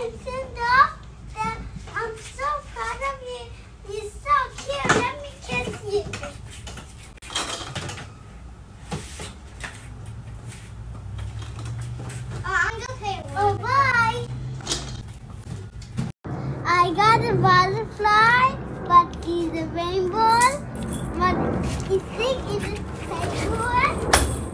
Cinder, I'm so proud of you. You're so cute. Let me kiss you. I'm gonna say oh, bye. I got a butterfly, but it's a rainbow. But you think it's a penguin?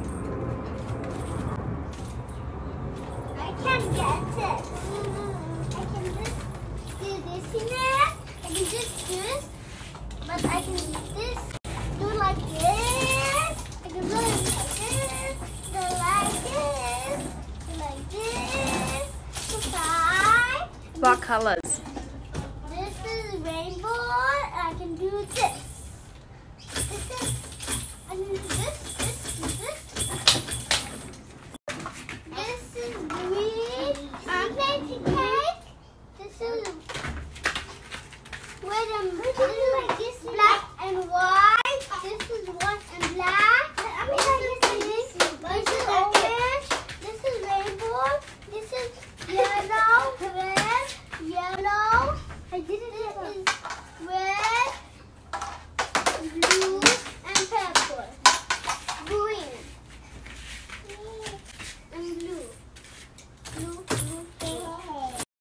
I can't get it. I can just do this in there. I can just do this. But I can do this. Do like this. I can do it like this. Do like this. Do like this. Goodbye. What colors?